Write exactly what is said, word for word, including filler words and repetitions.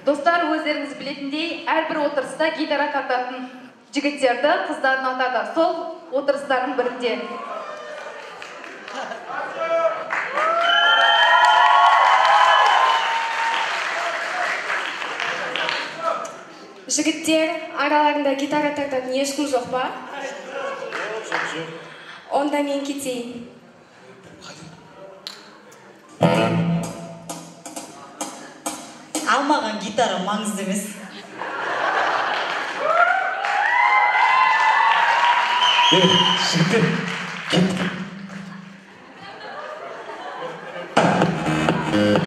Достар, өздеріңіз білетіндей, әрбір отырыста гитара тартатын жігіттерді қыздарын атады. Сол отырыстардың бірінде. Жігіттер, араларында гитара тартатын ешкім жоқ па? Онда мен кетейін. Алмаған гитара маңызды емес. Е, жігіттер, кеттік.